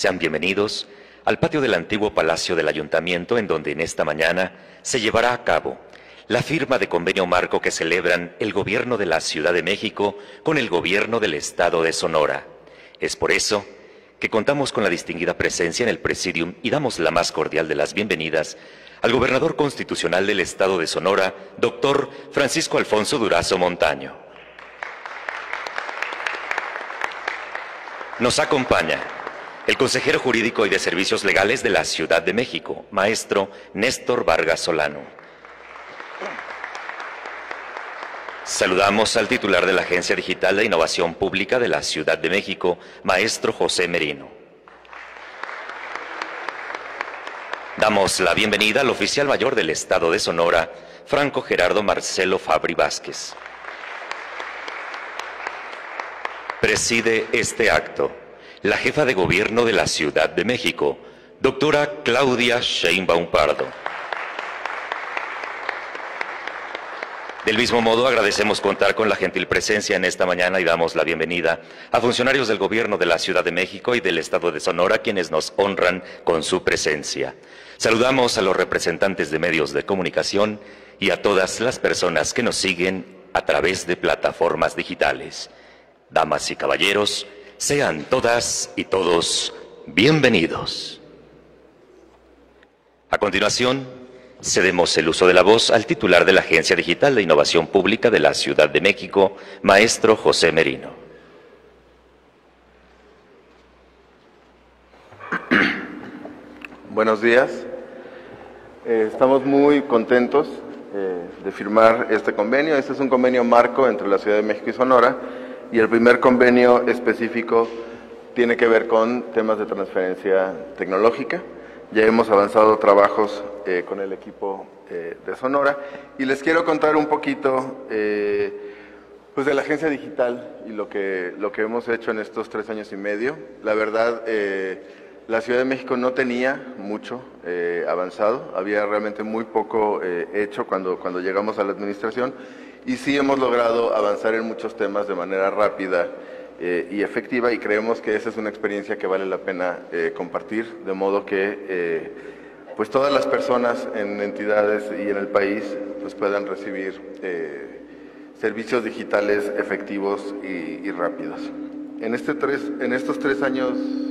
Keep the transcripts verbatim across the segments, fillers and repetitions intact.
Sean bienvenidos al patio del antiguo Palacio del Ayuntamiento, en donde en esta mañana se llevará a cabo la firma de convenio marco que celebran el Gobierno de la Ciudad de México con el Gobierno del Estado de Sonora. Es por eso que contamos con la distinguida presencia en el Presidium y damos la más cordial de las bienvenidas al Gobernador Constitucional del Estado de Sonora, doctor Francisco Alfonso Durazo Montaño. Nos acompaña el consejero jurídico y de servicios legales de la Ciudad de México, maestro Néstor Vargas Solano. Saludamos al titular de la Agencia Digital de Innovación Pública de la Ciudad de México, maestro José Merino. Damos la bienvenida al oficial mayor del Estado de Sonora, Franco Gerardo Marcelo Fabri Vázquez. Preside este acto la jefa de Gobierno de la Ciudad de México, doctora Claudia Sheinbaum Pardo. Del mismo modo, agradecemos contar con la gentil presencia en esta mañana y damos la bienvenida a funcionarios del Gobierno de la Ciudad de México y del Estado de Sonora, quienes nos honran con su presencia. Saludamos a los representantes de medios de comunicación y a todas las personas que nos siguen a través de plataformas digitales. Damas y caballeros, sean todas y todos bienvenidos. A continuación, cedemos el uso de la voz al titular de la Agencia Digital de Innovación Pública de la Ciudad de México, maestro José Merino. Buenos días. Eh, estamos muy contentos eh, de firmar este convenio. Este es un convenio marco entre la Ciudad de México y Sonora, y el primer convenio específico tiene que ver con temas de transferencia tecnológica. Ya hemos avanzado trabajos eh, con el equipo eh, de Sonora, y les quiero contar un poquito eh, pues de la agencia digital y lo que, lo que hemos hecho en estos tres años y medio. La verdad, eh, la Ciudad de México no tenía mucho eh, avanzado, había realmente muy poco eh, hecho cuando, cuando llegamos a la administración, y sí hemos logrado avanzar en muchos temas de manera rápida eh, y efectiva, y creemos que esa es una experiencia que vale la pena eh, compartir, de modo que eh, pues todas las personas en entidades y en el país pues puedan recibir eh, servicios digitales efectivos y, y rápidos. En, este tres, en estos tres años,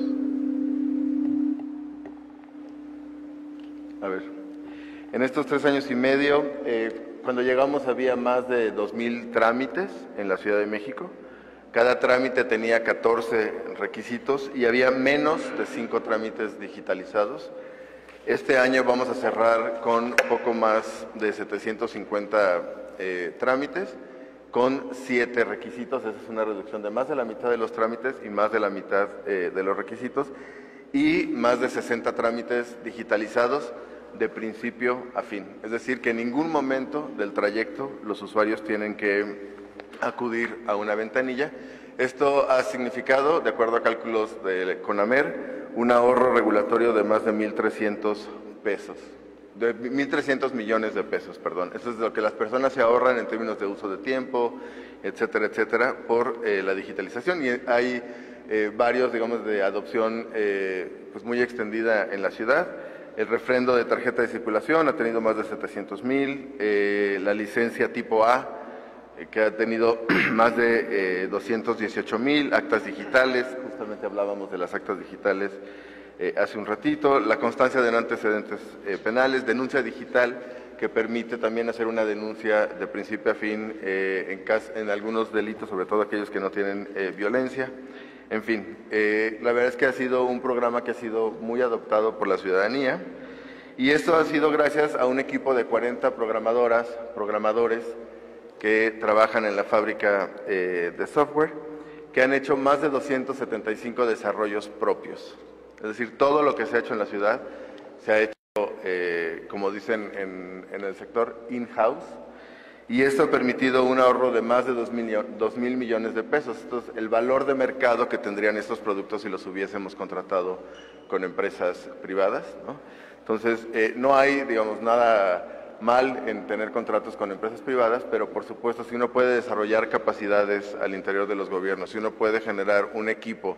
a ver, en estos tres años y medio, eh, cuando llegamos había más de dos mil trámites en la Ciudad de México. Cada trámite tenía catorce requisitos y había menos de cinco trámites digitalizados. Este año vamos a cerrar con poco más de setecientos cincuenta eh, trámites, con siete requisitos. Esa es una reducción de más de la mitad de los trámites y más de la mitad eh, de los requisitos, y más de sesenta trámites digitalizados de principio a fin. Es decir, que en ningún momento del trayecto los usuarios tienen que acudir a una ventanilla. Esto ha significado, de acuerdo a cálculos de CONAMER, un ahorro regulatorio de más de mil trescientos pesos, de mil trescientos millones de pesos, perdón. Eso es lo que las personas se ahorran en términos de uso de tiempo, etcétera, etcétera, por eh, la digitalización. Y hay eh, varios, digamos, de adopción eh, pues muy extendida en la ciudad. El refrendo de tarjeta de circulación ha tenido más de setecientos mil, eh, la licencia tipo A, eh, que ha tenido más de eh, doscientos dieciocho mil, actas digitales, justamente hablábamos de las actas digitales eh, hace un ratito, la constancia de no antecedentes eh, penales, denuncia digital, que permite también hacer una denuncia de principio a fin eh, en, caso, en algunos delitos, sobre todo aquellos que no tienen eh, violencia. En fin, eh, la verdad es que ha sido un programa que ha sido muy adoptado por la ciudadanía, y esto ha sido gracias a un equipo de cuarenta programadoras, programadores que trabajan en la fábrica eh, de software, que han hecho más de doscientos setenta y cinco desarrollos propios. Es decir, todo lo que se ha hecho en la ciudad se ha hecho, eh, como dicen en, en el sector, in-house. Y esto ha permitido un ahorro de más de dos mil millones de pesos. Esto es el valor de mercado que tendrían estos productos si los hubiésemos contratado con empresas privadas, ¿no? Entonces, eh, no hay, digamos, nada mal en tener contratos con empresas privadas, pero por supuesto, si uno puede desarrollar capacidades al interior de los gobiernos, si uno puede generar un equipo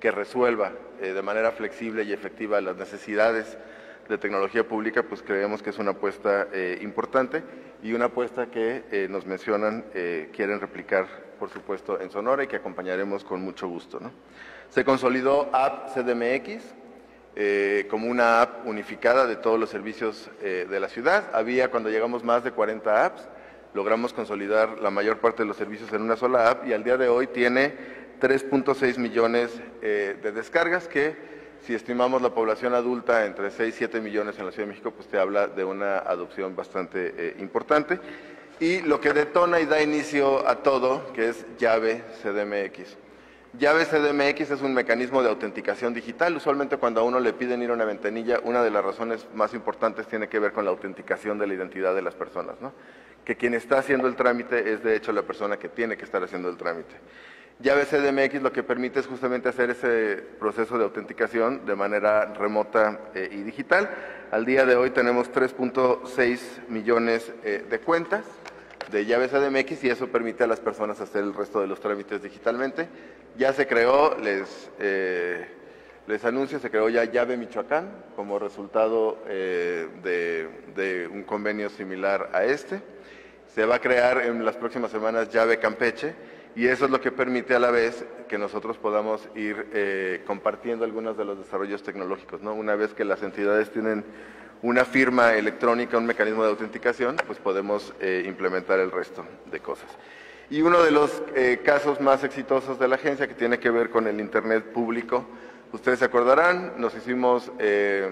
que resuelva eh, de manera flexible y efectiva las necesidades de tecnología pública, pues creemos que es una apuesta eh, importante y una apuesta que eh, nos mencionan, eh, quieren replicar, por supuesto, en Sonora y que acompañaremos con mucho gusto, ¿no? Se consolidó App C D M X eh, como una app unificada de todos los servicios eh, de la ciudad. Había, cuando llegamos, más de cuarenta apps, logramos consolidar la mayor parte de los servicios en una sola app y al día de hoy tiene tres punto seis millones eh, de descargas que, si estimamos la población adulta entre seis y siete millones en la Ciudad de México, pues te habla de una adopción bastante eh, importante. Y lo que detona y da inicio a todo, que es Llave C D M X. Llave C D M X es un mecanismo de autenticación digital. Usualmente cuando a uno le piden ir a una ventanilla, una de las razones más importantes tiene que ver con la autenticación de la identidad de las personas, ¿no? Que quien está haciendo el trámite es de hecho la persona que tiene que estar haciendo el trámite. Llave C D M X lo que permite es justamente hacer ese proceso de autenticación de manera remota eh, y digital. Al día de hoy tenemos tres punto seis millones eh, de cuentas de Llave C D M X y eso permite a las personas hacer el resto de los trámites digitalmente. Ya se creó, les, eh, les anuncio, se creó ya Llave Michoacán como resultado eh, de, de un convenio similar a este. Se va a crear en las próximas semanas Llave Campeche, y eso es lo que permite a la vez que nosotros podamos ir eh, compartiendo algunos de los desarrollos tecnológicos, ¿no? Una vez que las entidades tienen una firma electrónica, un mecanismo de autenticación, pues podemos eh, implementar el resto de cosas. Y uno de los eh, casos más exitosos de la agencia, que tiene que ver con el Internet público, ustedes se acordarán, nos hicimos, eh,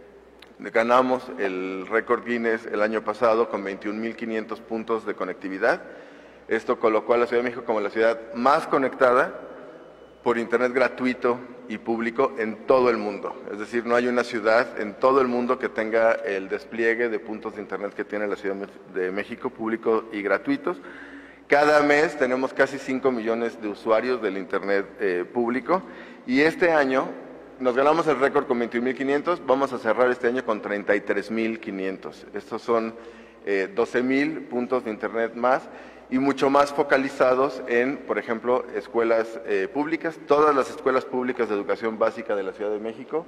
ganamos el récord Guinness el año pasado con veintiún mil quinientos puntos de conectividad. Esto colocó a la Ciudad de México como la ciudad más conectada por Internet gratuito y público en todo el mundo. Es decir, no hay una ciudad en todo el mundo que tenga el despliegue de puntos de Internet que tiene la Ciudad de México, público y gratuitos. Cada mes tenemos casi cinco millones de usuarios del Internet eh, público y este año nos ganamos el récord con veintiún mil quinientos, vamos a cerrar este año con treinta y tres mil quinientos. Estos son eh, doce mil puntos de Internet más y mucho más focalizados en, por ejemplo, escuelas eh, públicas. Todas las escuelas públicas de educación básica de la Ciudad de México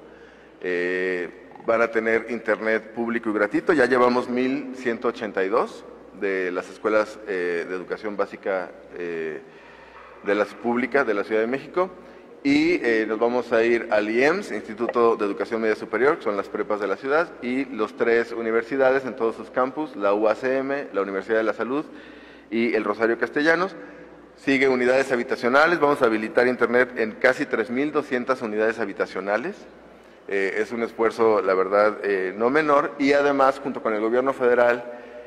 eh, van a tener Internet público y gratuito. Ya llevamos mil ciento ochenta y dos de las escuelas eh, de educación básica eh, de las públicas de la Ciudad de México. Y eh, nos vamos a ir al I E M S, Instituto de Educación Media Superior, que son las prepas de la ciudad, y los tres universidades en todos sus campus, la U A C M, la Universidad de la Salud y el Rosario Castellanos. Sigue unidades habitacionales, vamos a habilitar Internet en casi tres mil doscientas unidades habitacionales. Eh, es un esfuerzo, la verdad, eh, no menor, y además, junto con el gobierno federal,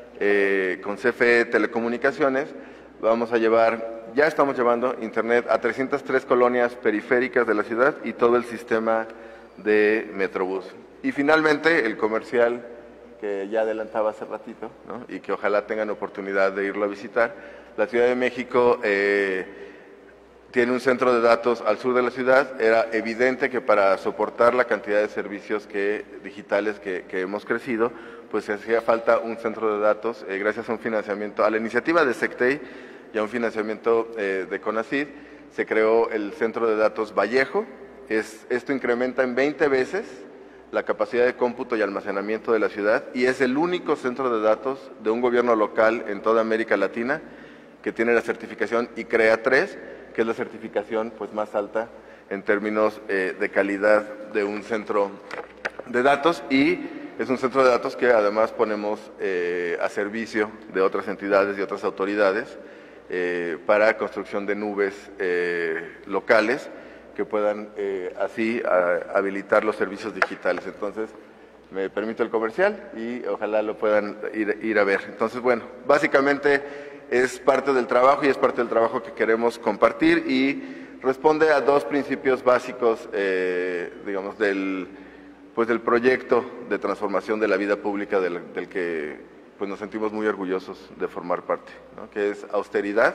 eh, con C F E Telecomunicaciones, vamos a llevar, ya estamos llevando Internet a trescientas tres colonias periféricas de la ciudad y todo el sistema de Metrobús. Y finalmente, el comercial que ya adelantaba hace ratito, ¿no? Y que ojalá tengan oportunidad de irlo a visitar. La Ciudad de México eh, tiene un centro de datos al sur de la ciudad. Era evidente que para soportar la cantidad de servicios que, digitales que, que hemos crecido, pues hacía falta un centro de datos, eh, gracias a un financiamiento, a la iniciativa de SECTEI y a un financiamiento eh, de CONACYT, se creó el centro de datos Vallejo. Es, esto incrementa en veinte veces la capacidad de cómputo y almacenamiento de la ciudad y es el único centro de datos de un gobierno local en toda América Latina que tiene la certificación I C R E A tres, que es la certificación pues más alta en términos eh, de calidad de un centro de datos, y es un centro de datos que además ponemos eh, a servicio de otras entidades y otras autoridades eh, para construcción de nubes eh, locales que puedan eh, así a, habilitar los servicios digitales. Entonces, me permito el comercial y ojalá lo puedan ir, ir a ver. Entonces, bueno, básicamente es parte del trabajo y es parte del trabajo que queremos compartir y responde a dos principios básicos, eh, digamos, del, pues del proyecto de transformación de la vida pública del, del que pues nos sentimos muy orgullosos de formar parte, ¿no? Que es austeridad,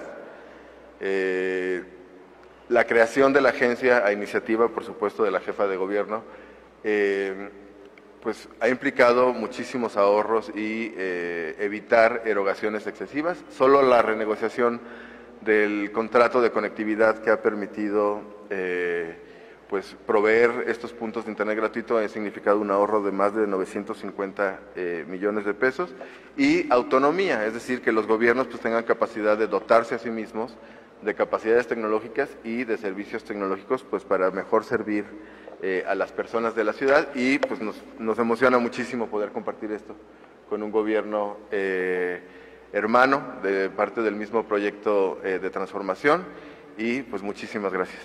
eh, la creación de la agencia a iniciativa, por supuesto, de la jefa de gobierno, eh, pues ha implicado muchísimos ahorros y eh, evitar erogaciones excesivas. Solo la renegociación del contrato de conectividad que ha permitido eh, pues proveer estos puntos de internet gratuito ha significado un ahorro de más de novecientos cincuenta eh, millones de pesos y autonomía, es decir, que los gobiernos pues tengan capacidad de dotarse a sí mismos de capacidades tecnológicas y de servicios tecnológicos pues para mejor servir eh, a las personas de la ciudad y pues nos, nos emociona muchísimo poder compartir esto con un gobierno eh, hermano de parte del mismo proyecto eh, de transformación y pues muchísimas gracias.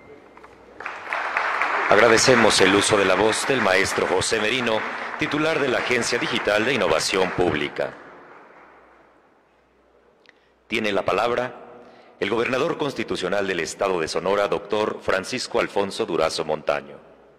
Agradecemos el uso de la voz del maestro José Merino, titular de la Agencia Digital de Innovación Pública. Tiene la palabra el gobernador constitucional del Estado de Sonora, doctor Francisco Alfonso Durazo Montaño.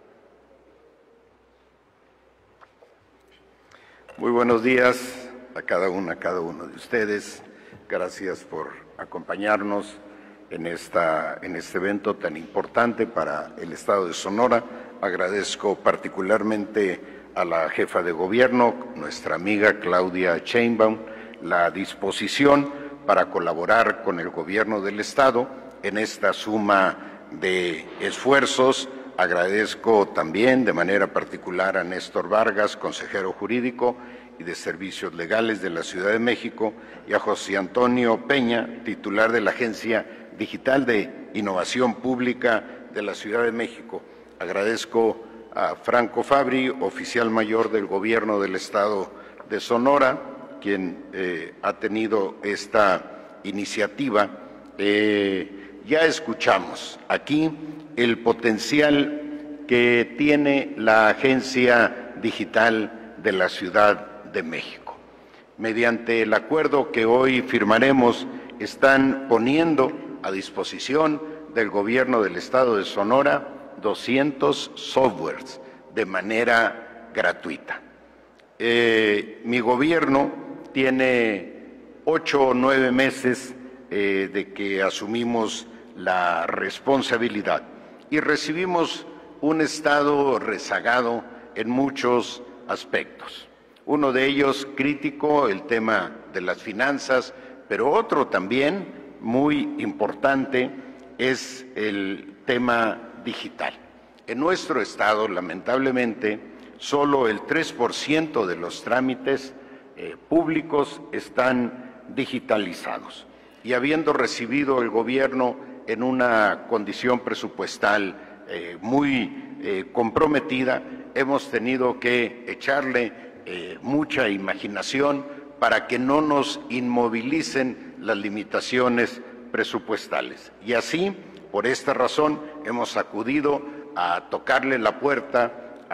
Muy buenos días a cada una, a cada uno de ustedes. Gracias por acompañarnos en, esta, en este evento tan importante para el Estado de Sonora. Agradezco particularmente a la jefa de gobierno, nuestra amiga Claudia Sheinbaum, la disposición para colaborar con el gobierno del Estado en esta suma de esfuerzos. Agradezco también de manera particular a Néstor Vargas, consejero jurídico y de Servicios Legales de la Ciudad de México, y a José Antonio Peña, titular de la Agencia Digital de Innovación Pública de la Ciudad de México. Agradezco a Franco Fabri, oficial mayor del Gobierno del Estado de Sonora, quien eh, ha tenido esta iniciativa. Eh, ya escuchamos aquí el potencial que tiene la Agencia Digital de la Ciudad de México. Mediante el acuerdo que hoy firmaremos, están poniendo a disposición del Gobierno del Estado de Sonora doscientos softwares de manera gratuita. Eh, mi gobierno tiene ocho o nueve meses eh, de que asumimos la responsabilidad y recibimos un Estado rezagado en muchos aspectos. Uno de ellos crítico, el tema de las finanzas, pero otro también muy importante es el tema digital. En nuestro Estado, lamentablemente, solo el tres por ciento de los trámites eh, públicos están digitalizados. Y habiendo recibido el gobierno en una condición presupuestal eh, muy eh, comprometida, hemos tenido que echarle eh, mucha imaginación para que no nos inmovilicen las limitaciones presupuestales. Y así, por esta razón, hemos acudido a tocarle la puerta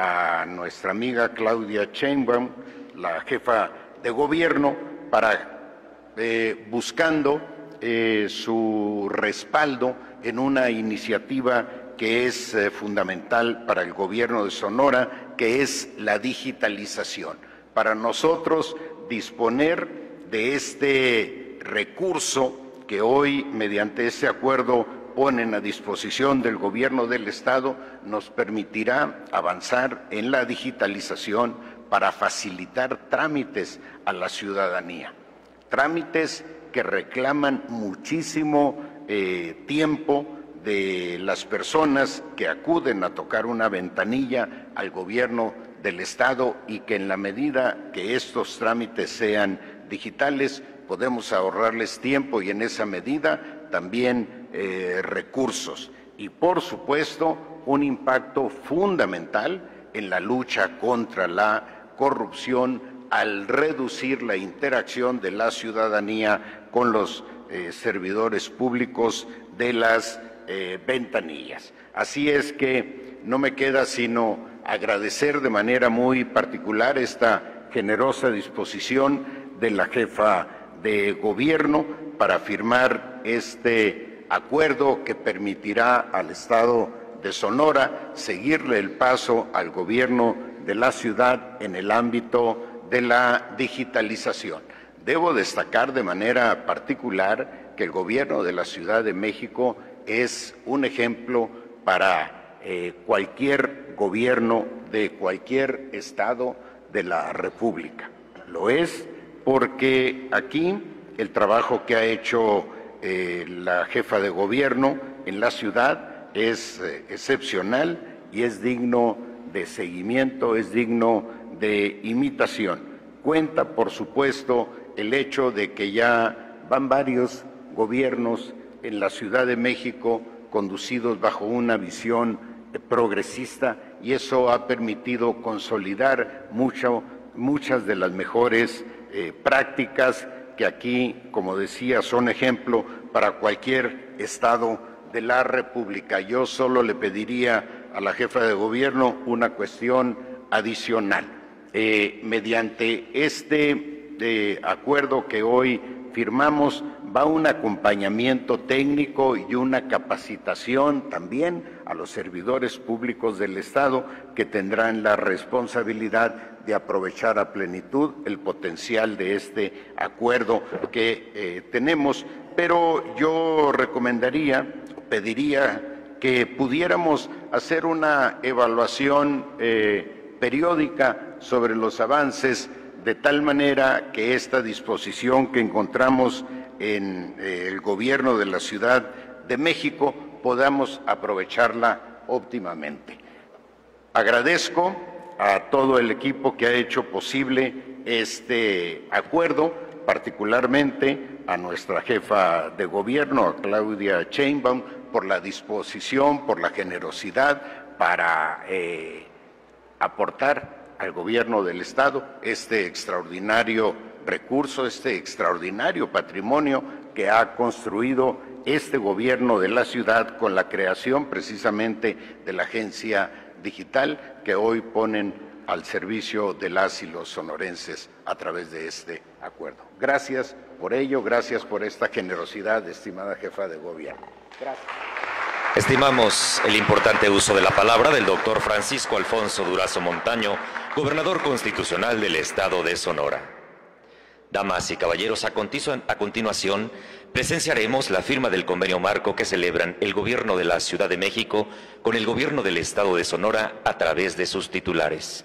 a nuestra amiga Claudia Sheinbaum, la jefa de gobierno, para eh, buscando eh, su respaldo en una iniciativa que es eh, fundamental para el gobierno de Sonora, que es la digitalización. Para nosotros, disponer de este recurso que hoy, mediante ese acuerdo, ponen a disposición del gobierno del Estado, nos permitirá avanzar en la digitalización para facilitar trámites a la ciudadanía. Trámites que reclaman muchísimo eh, tiempo de las personas que acuden a tocar una ventanilla al gobierno del Estado y que en la medida que estos trámites sean digitales podemos ahorrarles tiempo y en esa medida también eh, recursos y por supuesto un impacto fundamental en la lucha contra la corrupción al reducir la interacción de la ciudadanía con los eh, servidores públicos de las eh, ventanillas. Así es que no me queda sino agradecer de manera muy particular esta generosa disposición de la jefa de gobierno para firmar este acuerdo que permitirá al Estado de Sonora seguirle el paso al gobierno de la ciudad en el ámbito de la digitalización. Debo destacar de manera particular que el gobierno de la Ciudad de México es un ejemplo para eh, cualquier gobierno de cualquier estado de la República. Lo es porque aquí el trabajo que ha hecho eh, la jefa de gobierno en la ciudad es eh, excepcional y es digno de seguimiento, es digno de imitación. Cuenta, por supuesto, el hecho de que ya van varios gobiernos en la Ciudad de México conducidos bajo una visión progresista, y eso ha permitido consolidar mucho, muchas de las mejores eh, prácticas que aquí, como decía, son ejemplo para cualquier estado de la República. Yo solo le pediría a la jefa de gobierno una cuestión adicional. Eh, mediante este eh, acuerdo que hoy firmamos, va un acompañamiento técnico y una capacitación también a los servidores públicos del Estado, que tendrán la responsabilidad de aprovechar a plenitud el potencial de este acuerdo que eh, tenemos. Pero yo recomendaría, pediría que pudiéramos hacer una evaluación eh, periódica sobre los avances, de tal manera que esta disposición que encontramos en eh, el gobierno de la Ciudad de México podamos aprovecharla óptimamente. Agradezco a todo el equipo que ha hecho posible este acuerdo, particularmente a nuestra jefa de gobierno, a Claudia Sheinbaum, por la disposición, por la generosidad para eh, aportar al gobierno del Estado este extraordinario recurso, este extraordinario patrimonio que ha construido este gobierno de la ciudad con la creación precisamente de la agencia digital que hoy ponen al servicio de las y los sonorenses a través de este acuerdo. Gracias por ello, gracias por esta generosidad, estimada jefa de gobierno. Gracias. Estimamos el importante uso de la palabra del doctor Francisco Alfonso Durazo Montaño, gobernador constitucional del Estado de Sonora. Damas y caballeros, a continuación presenciaremos la firma del convenio marco que celebran el Gobierno de la Ciudad de México con el Gobierno del Estado de Sonora a través de sus titulares.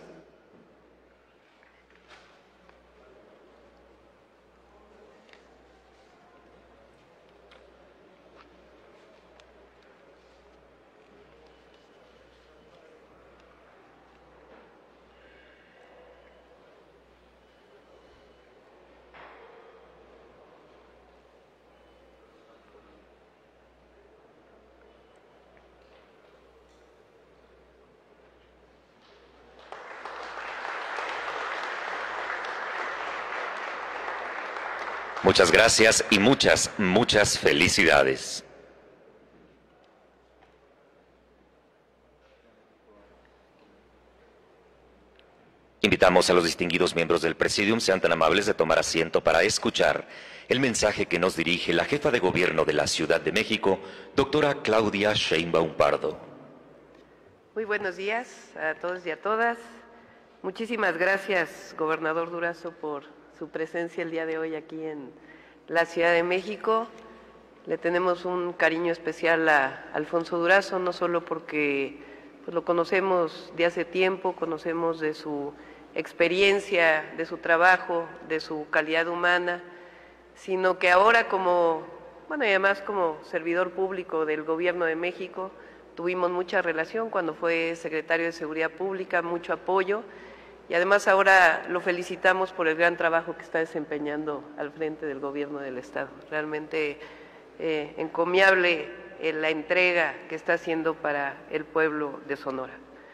Muchas gracias y muchas, muchas felicidades. Invitamos a los distinguidos miembros del Presidium, sean tan amables de tomar asiento para escuchar el mensaje que nos dirige la jefa de gobierno de la Ciudad de México, doctora Claudia Sheinbaum Pardo. Muy buenos días a todos y a todas. Muchísimas gracias, gobernador Durazo, por su presencia el día de hoy aquí en la Ciudad de México. Le tenemos un cariño especial a Alfonso Durazo, no solo porque pues, lo conocemos de hace tiempo, conocemos de su experiencia, de su trabajo, de su calidad humana, sino que ahora como, bueno, y además como servidor público del Gobierno de México, tuvimos mucha relación cuando fue secretario de Seguridad Pública, mucho apoyo. Y además ahora lo felicitamos por el gran trabajo que está desempeñando al frente del Gobierno del Estado. Realmente eh, encomiable eh, la entrega que está haciendo para el pueblo de Sonora.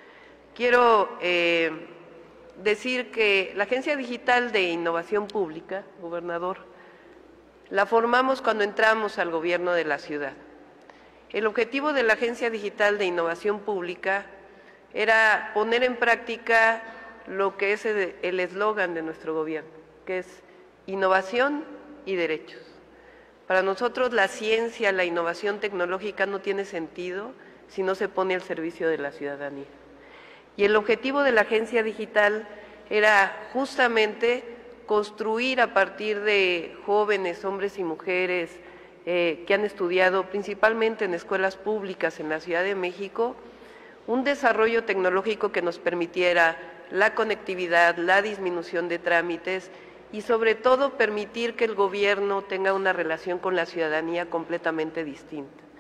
Quiero eh, decir que la Agencia Digital de Innovación Pública, gobernador, la formamos cuando entramos al Gobierno de la ciudad. El objetivo de la Agencia Digital de Innovación Pública era poner en práctica lo que es el eslogan de nuestro gobierno, que es innovación y derechos. Para nosotros la ciencia, la innovación tecnológica no tiene sentido si no se pone al servicio de la ciudadanía. Y el objetivo de la agencia digital era justamente construir a partir de jóvenes, hombres y mujeres eh, que han estudiado principalmente en escuelas públicas en la Ciudad de México, un desarrollo tecnológico que nos permitiera la conectividad, la disminución de trámites y sobre todo permitir que el gobierno tenga una relación con la ciudadanía completamente distinta.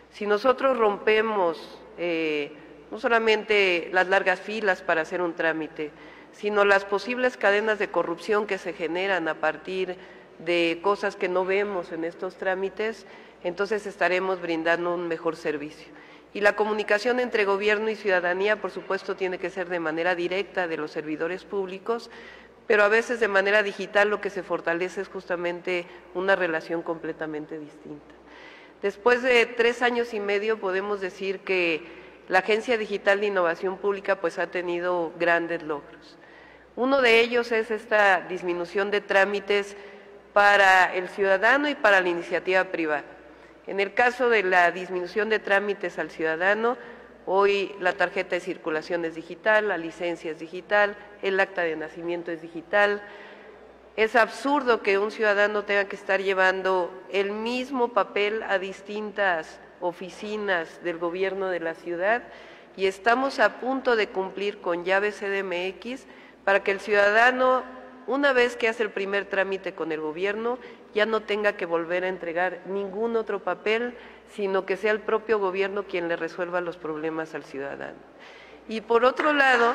Si nosotros rompemos eh, no solamente las largas filas para hacer un trámite, sino las posibles cadenas de corrupción que se generan a partir de cosas que no vemos en estos trámites, entonces estaremos brindando un mejor servicio. Y la comunicación entre gobierno y ciudadanía, por supuesto, tiene que ser de manera directa de los servidores públicos, pero a veces de manera digital lo que se fortalece es justamente una relación completamente distinta. Después de tres años y medio podemos decir que la Agencia Digital de Innovación Pública pues ha tenido grandes logros. Uno de ellos es esta disminución de trámites para el ciudadano y para la iniciativa privada. En el caso de la disminución de trámites al ciudadano, hoy la tarjeta de circulación es digital, la licencia es digital, el acta de nacimiento es digital. Es absurdo que un ciudadano tenga que estar llevando el mismo papel a distintas oficinas del gobierno de la ciudad y estamos a punto de cumplir con llave C D M X para que el ciudadano, una vez que hace el primer trámite con el gobierno, ya no tenga que volver a entregar ningún otro papel, sino que sea el propio gobierno quien le resuelva los problemas al ciudadano. Y por otro lado,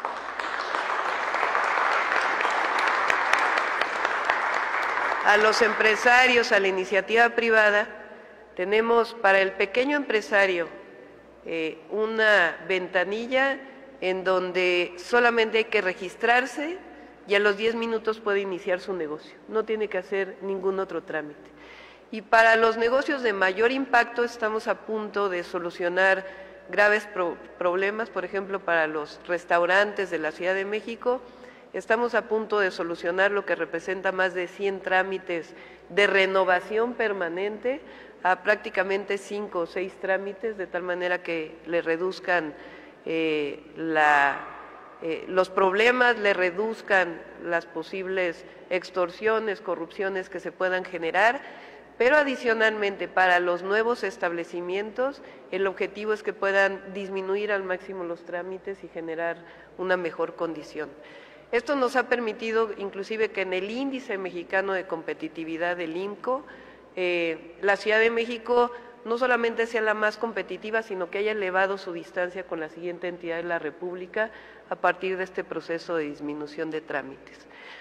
a los empresarios, a la iniciativa privada, tenemos para el pequeño empresario eh, una ventanilla en donde solamente hay que registrarse y a los diez minutos puede iniciar su negocio, no tiene que hacer ningún otro trámite. Y para los negocios de mayor impacto estamos a punto de solucionar graves pro problemas, por ejemplo, para los restaurantes de la Ciudad de México, estamos a punto de solucionar lo que representa más de cien trámites de renovación permanente a prácticamente cinco o seis trámites, de tal manera que le reduzcan eh, la... Eh, los problemas, le reduzcan las posibles extorsiones, corrupciones que se puedan generar, pero adicionalmente para los nuevos establecimientos el objetivo es que puedan disminuir al máximo los trámites y generar una mejor condición. Esto nos ha permitido inclusive que en el índice mexicano de competitividad del I N C O, eh, la Ciudad de México no solamente sea la más competitiva, sino que haya elevado su distancia con la siguiente entidad de la República a partir de este proceso de disminución de trámites.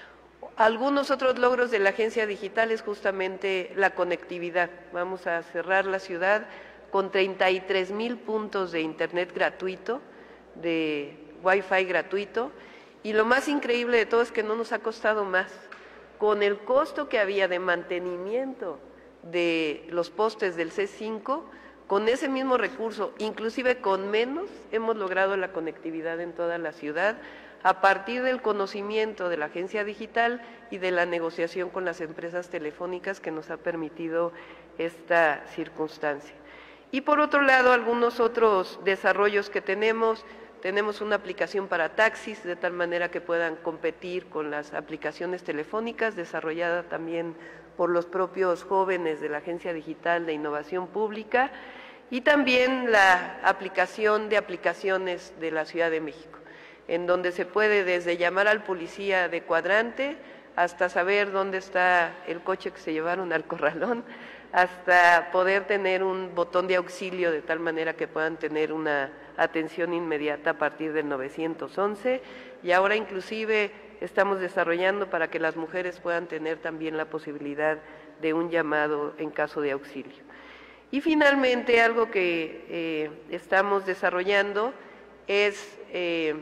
Algunos otros logros de la agencia digital es justamente la conectividad. Vamos a cerrar la ciudad con treinta y tres mil puntos de internet gratuito, de Wi-Fi gratuito, y lo más increíble de todo es que no nos ha costado más. Con el costo que había de mantenimiento de los postes del C cinco, con ese mismo recurso, inclusive con menos, hemos logrado la conectividad en toda la ciudad a partir del conocimiento de la agencia digital y de la negociación con las empresas telefónicas que nos ha permitido esta circunstancia. Y por otro lado, algunos otros desarrollos que tenemos, tenemos una aplicación para taxis, de tal manera que puedan competir con las aplicaciones telefónicas, desarrollada también por los propios jóvenes de la Agencia Digital de Innovación Pública, y también la aplicación de aplicaciones de la Ciudad de México, en donde se puede desde llamar al policía de cuadrante hasta saber dónde está el coche que se llevaron al corralón, hasta poder tener un botón de auxilio de tal manera que puedan tener una atención inmediata a partir del nueve once, y ahora inclusive estamos desarrollando para que las mujeres puedan tener también la posibilidad de un llamado en caso de auxilio. Y finalmente, algo que eh, estamos desarrollando es eh,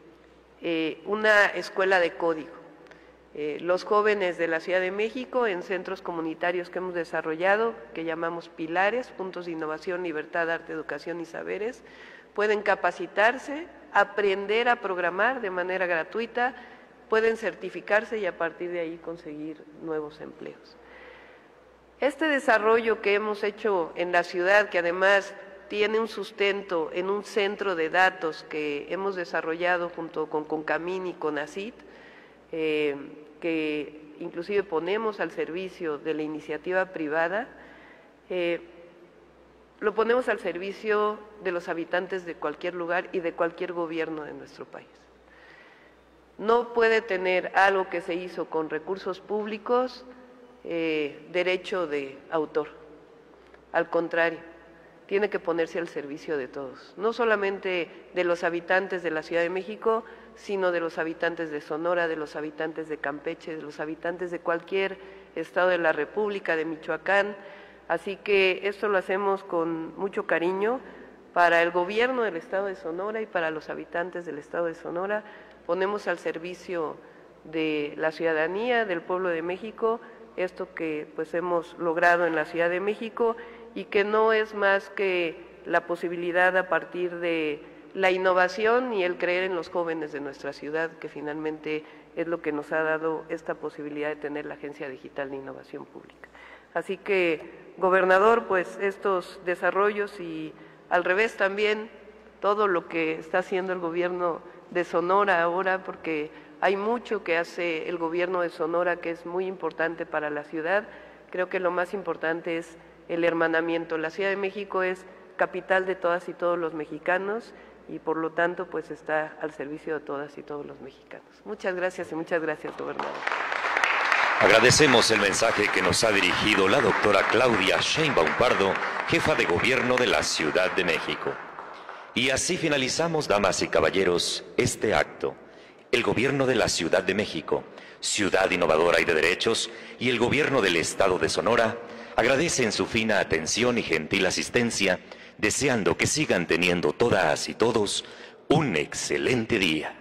eh, una escuela de código. Eh, los jóvenes de la Ciudad de México en centros comunitarios que hemos desarrollado, que llamamos pilares, puntos de innovación, libertad, arte, educación y saberes, pueden capacitarse, aprender a programar de manera gratuita, pueden certificarse y a partir de ahí conseguir nuevos empleos. Este desarrollo que hemos hecho en la ciudad, que además tiene un sustento en un centro de datos que hemos desarrollado junto con Concamín y Conacit, eh, que inclusive ponemos al servicio de la iniciativa privada, eh, lo ponemos al servicio de los habitantes de cualquier lugar y de cualquier gobierno de nuestro país. No puede tener algo que se hizo con recursos públicos eh, derecho de autor. Al contrario, tiene que ponerse al servicio de todos, no solamente de los habitantes de la Ciudad de México, sino de los habitantes de Sonora, de los habitantes de Campeche, de los habitantes de cualquier estado de la República, de Michoacán. Así que esto lo hacemos con mucho cariño para el gobierno del estado de Sonora y para los habitantes del estado de Sonora. Ponemos al servicio de la ciudadanía, del pueblo de México, esto que pues hemos logrado en la Ciudad de México y que no es más que la posibilidad a partir de la innovación y el creer en los jóvenes de nuestra ciudad, que finalmente es lo que nos ha dado esta posibilidad de tener la Agencia Digital de Innovación Pública. Así que, gobernador, pues estos desarrollos y al revés también todo lo que está haciendo el gobierno de Sonora ahora, porque hay mucho que hace el gobierno de Sonora que es muy importante para la ciudad. Creo que lo más importante es el hermanamiento. La Ciudad de México es capital de todas y todos los mexicanos y por lo tanto pues está al servicio de todas y todos los mexicanos. Muchas gracias y muchas gracias, gobernador. Agradecemos el mensaje que nos ha dirigido la doctora Claudia Sheinbaum Pardo, jefa de gobierno de la Ciudad de México. Y así finalizamos, damas y caballeros, este acto. El gobierno de la Ciudad de México, ciudad innovadora y de derechos, y el gobierno del Estado de Sonora agradecen su fina atención y gentil asistencia, deseando que sigan teniendo todas y todos un excelente día.